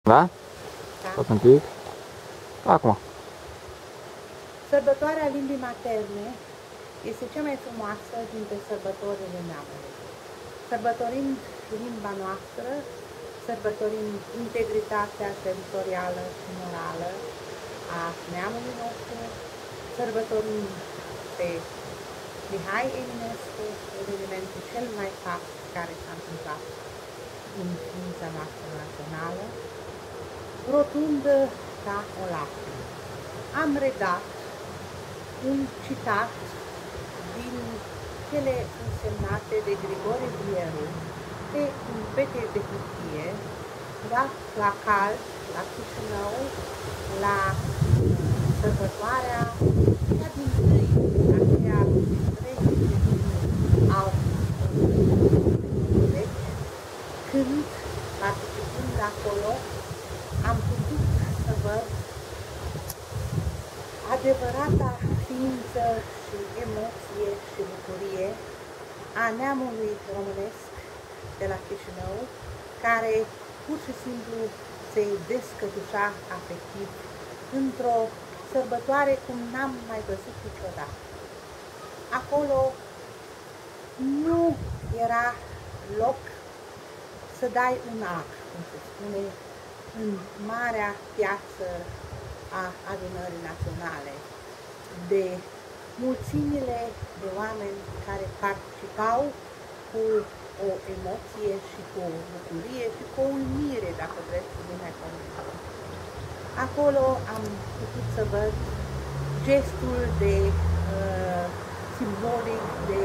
Da? Da. Tot un pic. Acum. Sărbătoarea limbii materne este cea mai frumoasă dintre sărbătorile neamului. Sărbătorind limba noastră, sărbătorind integritatea teritorială și morală a neamului nostru, sărbătorind pe Mihai Eminescu, evenimentul cel mai fapt care s-a întâmplat în ființa noastră națională, rotund ca o lacrimă. Am redat un citat din cele însemnate de Grigore Vieru pe un pete de hârtie dat la Cald, la Chișinău, la sărbătoarea cea din tâi, aceea au vechi, când, participând acolo, am putut să văd adevărata ființă și emoție și bucurie a neamului românesc de la Chișinău, care pur și simplu se descătușa afectiv într-o sărbătoare cum n-am mai văzut niciodată. Acolo nu era loc să dai un ac, cum se spune, în marea piață a adunării naționale, de mulțimile de oameni care participau cu o emoție și cu o bucurie și cu o uimire, dacă vreți, cu nemaipomenit. Acolo am putut să văd gestul de simbolic de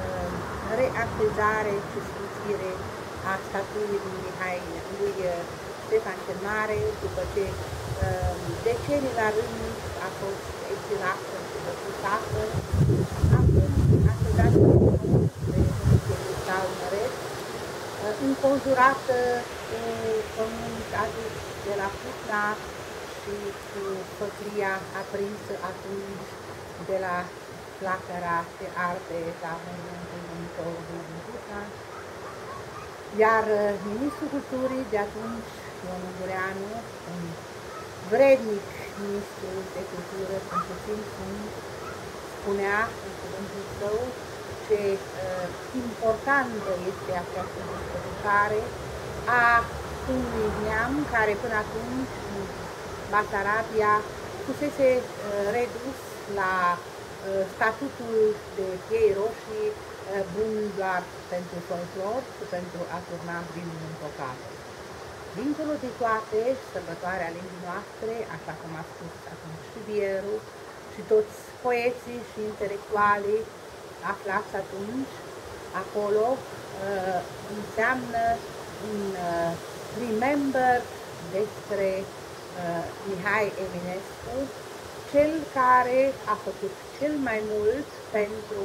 reașezare și sfințire a statuii lui Ștefan cel Mare, după ce decenii la rând a fost exilată și răputată. Acum așezat de Cristal Măreț, înconjurată cu pământ adus de la Putna și cu făclia aprinsă atunci de la flacăra ce arde la monumentul Mânătorului din Putna. Iar ministrul culturii de atunci, Ion Ungureanu, un vrednic ministru de cultură, cum puțin spunea în cuvântul său ce importantă este această descărcare a unui neam care până atunci în Basarabia fusese redus la statutul de piei roșii, bun doar pentru folclor și pentru a turna vinul în tocare. Dincolo de toate, sărbătoarea limbii noastre, așa cum a spus atunci și Vieru, și toți poeții și intelectualii aflați atunci acolo, înseamnă un remember despre Mihai Eminescu, cel care a făcut cel mai mult pentru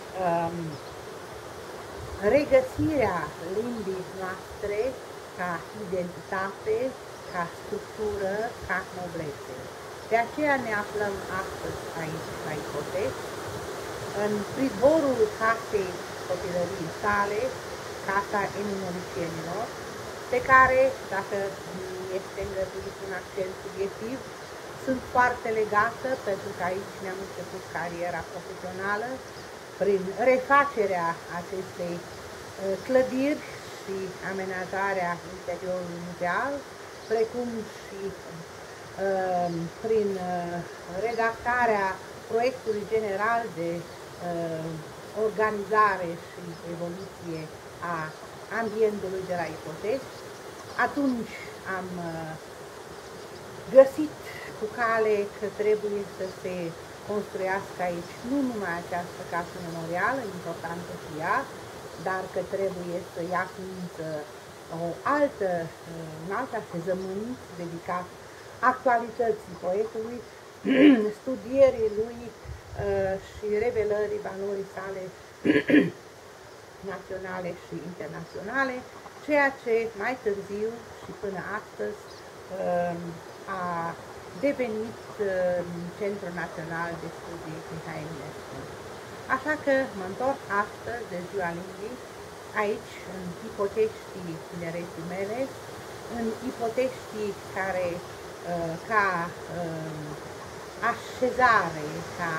regăsirea limbii noastre ca identitate, ca structură, ca noblețe. De aceea ne aflăm astăzi aici, la Ipotec, în pridvorul casei copilăriei sale, Casa Eminolicienilor, pe care, dacă este îngăduit un accent subiectiv, sunt foarte legată, pentru că aici mi-am început cariera profesională, prin refacerea acestei clădiri și amenajarea interiorului muzeal, precum și prin redactarea proiectului general de organizare și evoluție a ambientului de la Ipotec. Atunci am găsit cu cale că trebuie să se construiască aici nu numai această casă memorială, importantă și ea, dar că trebuie să ia ființă un alt așezământ dedicat actualității poetului, studierii lui și revelării valorii sale naționale și internaționale, ceea ce mai târziu și până astăzi a devenit Centrul Național de Studii Mihai Eminescu. Așa că mă întorc astăzi de Ziua Limbii, aici, în Hipoteștii tinereții mele, în ipoteștii care ca așezare, ca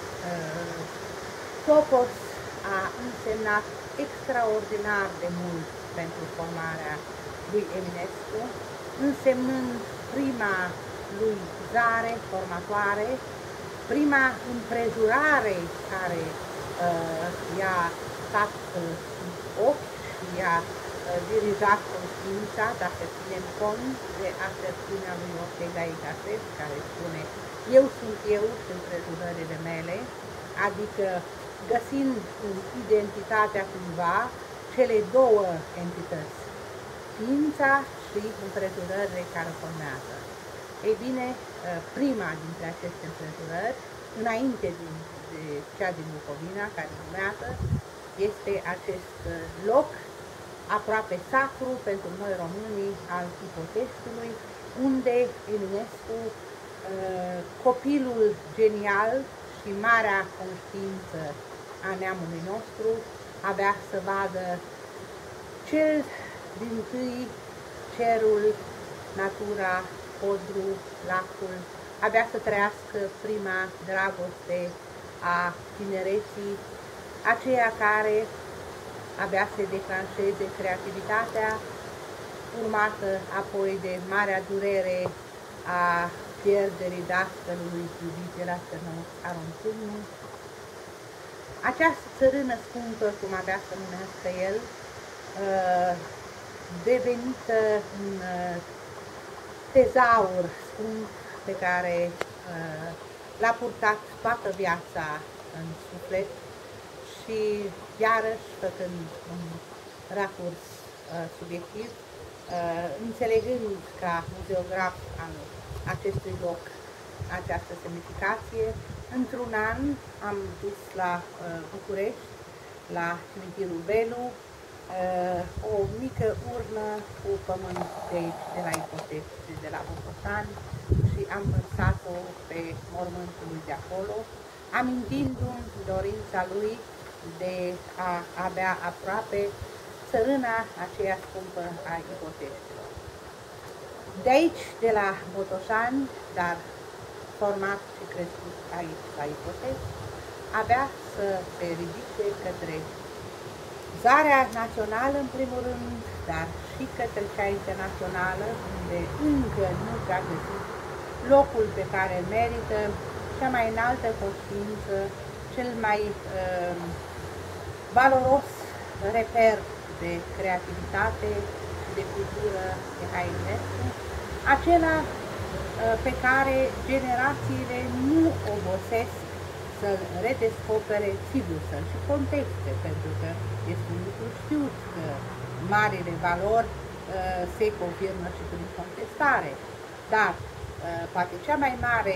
topos a însemnat extraordinar de mult pentru formarea lui Eminescu, însemnând prima lui zare formatoare, prima împrejurare care i-a stat în ochi și i-a dirijat conștiința, dacă ținem cont de aserțiunea lui Ortega y Gasset, care spune eu sunt eu și împrejurările mele, adică găsind în identitatea cuiva cele două entități, ființa și împrejurările care formează. Ei bine, prima dintre aceste împrejurări, înainte de cea din Bucovina, care urmează, este acest loc aproape sacru pentru noi românii al Ipoteștiului, unde Eminescu, copilul genial și marea conștiință a neamului nostru, avea să vadă cel dintâi cerul, natura, podru, lacul, avea să trăiască prima dragoste a tinereții, aceea care avea să declanșeze creativitatea, urmată apoi de marea durere a pierderii dascălului iubit de la Aronțunu. Această țărână scumpă, cum avea să numească el, devenită un tezaur scump pe care l-a purtat toată viața în suflet și iarăși făcând un racurs subiectiv, înțelegând ca muzeograf al acestui loc această semnificație, într-un an am dus la București, la cimitirul Belu, o mică urnă cu pământ de aici, de la Ipotești și de la Botoșani, și am lăsat-o pe mormântul lui de acolo, amintindu-mi dorința lui de a avea aproape țărâna aceea scumpă a Ipoteștilor. De aici, de la Botoșani, dar format și crescut aici la Ipotești, avea să se ridice către zarea națională în primul rând, dar și către cea internațională, unde încă nu și-a găsit locul pe care îl merită, cea mai înaltă conștiință, cel mai valoros reper de creativitate și de cultură de Eminescu, acela pe care generațiile nu obosesc să-l redescopere, sigur să-l și conteste, pentru că este un lucru știut că marile valori se confirmă și prin contestare. Dar poate cea mai mare,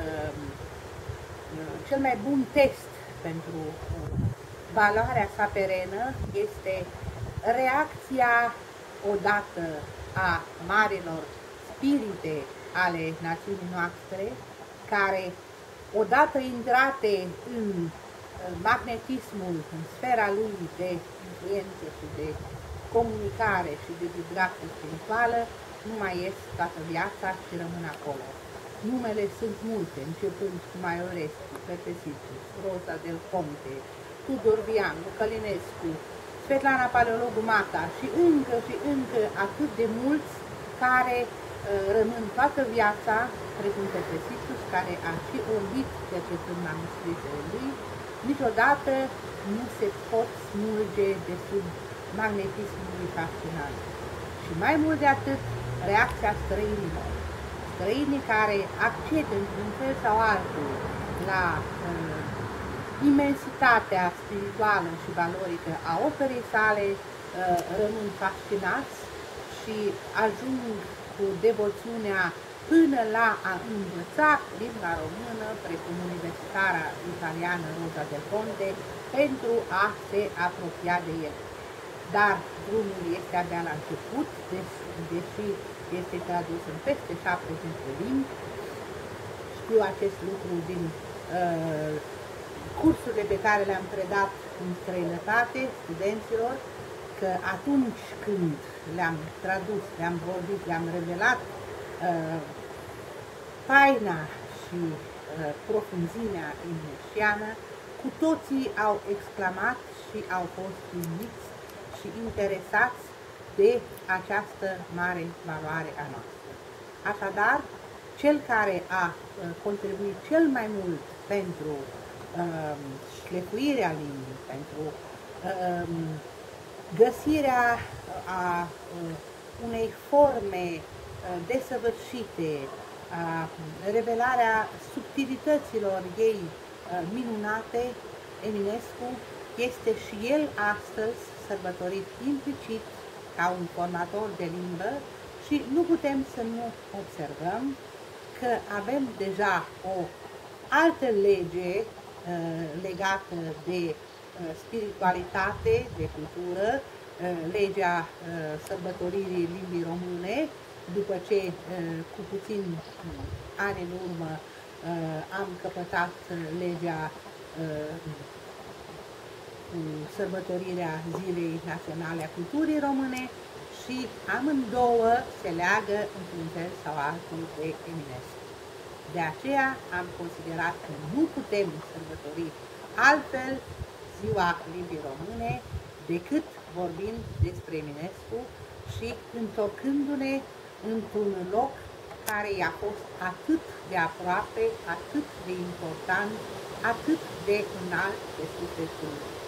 cel mai bun test pentru valoarea sa perenă este reacția odată a marilor spirite ale națiunii noastre, care odată intrate în magnetismul, în sfera lui de influență și de comunicare și de vibrație spirituală, nu mai ies toată viața și rămân acolo. Numele sunt multe, începând cu Maiorescu, Petesicu, Rosa del Conte, Tudor Vianu, Călinescu, Svetlana Paleologu Mata și încă atât de mulți care rămân toată viața, precum Petesicu, care a și orbit cercetând manuscrisele lui, niciodată nu se pot smulge de sub magnetismul fascinant. Și mai mult de atât, reacția străinilor. Străinii care acced într-un fel sau altul la imensitatea spirituală și valorică a operei sale, rămân fascinați și ajung cu devoțiunea până la a învăța limba română, precum universitara italiană Rosa del Conte, pentru a se apropia de el. Dar drumul este abia la început, deși este tradus în peste 70 de limbi. Știu acest lucru din cursurile pe care le-am predat în străinătate studenților, că atunci când le-am tradus, le-am vorbit, le-am revelat taina și profunzimea emineșiană, cu toții au exclamat și au fost uimiți și interesați de această mare valoare a noastră. Așadar, cel care a contribuit cel mai mult pentru șlefuirea limbii, pentru găsirea a unei forme desăvârșite, a revelarea subtilităților ei minunate, Eminescu este și el astăzi sărbătorit implicit ca un formator de limbă și nu putem să nu observăm că avem deja o altă lege legată de spiritualitate, de cultură, legea sărbătoririi limbii române, după ce cu puțin ani în urmă am căpătat legea cu sărbătorirea Zilei Naționale a Culturii Române și amândouă se leagă într-un fel sau altul de Eminescu. De aceea am considerat că nu putem sărbători altfel Ziua Limbii Române decât vorbind despre Eminescu și întorcându-ne într-un loc care i-a fost atât de aproape, atât de important, atât de înalt de sufletul